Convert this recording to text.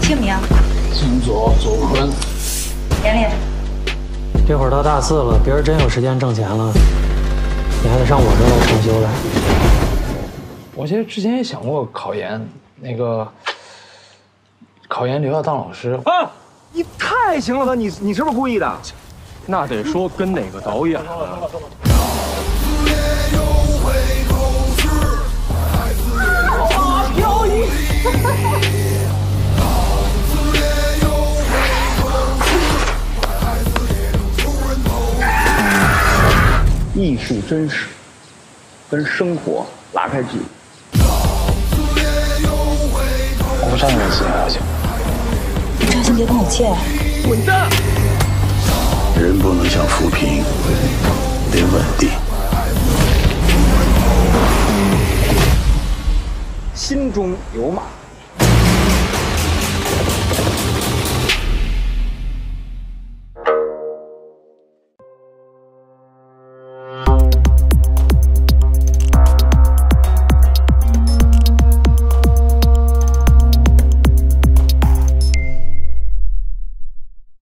姓名？ 姓左，左坤。 年龄？ 这会儿到大4了，别人真有时间挣钱了，你还得上我这儿来重修来。 我其实之前也想过考研，考研留校当老师。 啊，你太行了吧？你是不是故意的？那得说跟哪个导演啊？飘逸。 艺术真实跟生活拉开距离。 我不知道你的自由要求。 你赵鑫别跟我借。 滚蛋！ 人不能想扶贫，得稳定。心中有马。